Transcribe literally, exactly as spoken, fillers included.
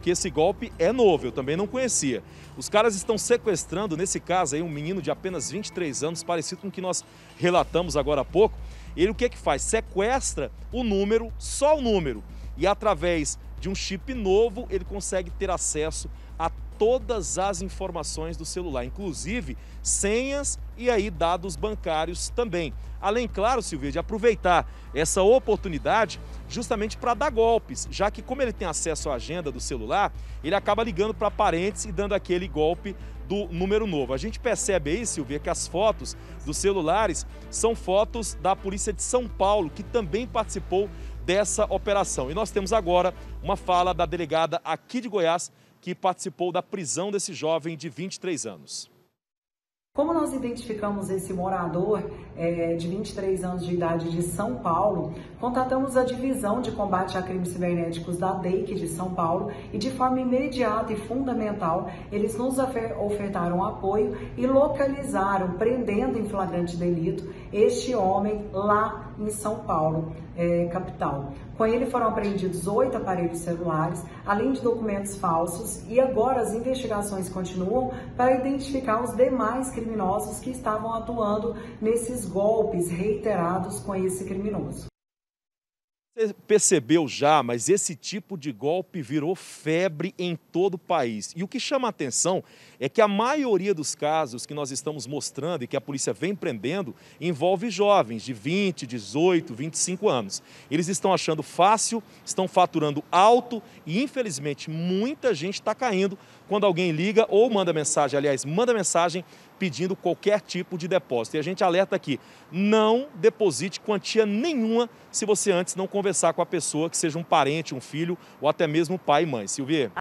que esse golpe é novo, eu também não conhecia. Os caras estão sequestrando, nesse caso aí, um menino de apenas vinte e três anos, parecido com o que nós relatamos agora há pouco. Ele o que que faz? Sequestra o número, só o número, e através de um chip novo ele consegue ter acesso a todas as informações do celular, inclusive senhas e aí dados bancários também. Além, claro, Silvia, de aproveitar essa oportunidade justamente para dar golpes, já que como ele tem acesso à agenda do celular, ele acaba ligando para parentes e dando aquele golpe do número novo. A gente percebe aí, Silvia, que as fotos dos celulares são fotos da Polícia de São Paulo, que também participou dessa operação. E nós temos agora uma fala da delegada aqui de Goiás, que participou da prisão desse jovem de vinte e três anos. Como nós identificamos esse morador é, de vinte e três anos de idade de São Paulo, contatamos a Divisão de Combate a Crimes Cibernéticos da D E I C de São Paulo e de forma imediata e fundamental eles nos ofertaram apoio e localizaram, prendendo em flagrante delito, este homem lá em São Paulo, é, capital. Com ele foram apreendidos oito aparelhos celulares, além de documentos falsos, e agora as investigações continuam para identificar os demais criminosos que estavam atuando nesses golpes reiterados com esse criminoso. Você percebeu já, mas esse tipo de golpe virou febre em todo o país. E o que chama a atenção é que a maioria dos casos que nós estamos mostrando e que a polícia vem prendendo envolve jovens de vinte, dezoito, vinte e cinco anos. Eles estão achando fácil, estão faturando alto e, infelizmente, muita gente está caindo quando alguém liga ou manda mensagem, aliás, manda mensagem pedindo qualquer tipo de depósito. E a gente alerta aqui, não deposite quantia nenhuma se você antes não conversar com a pessoa, que seja um parente, um filho ou até mesmo pai e mãe. Silvia?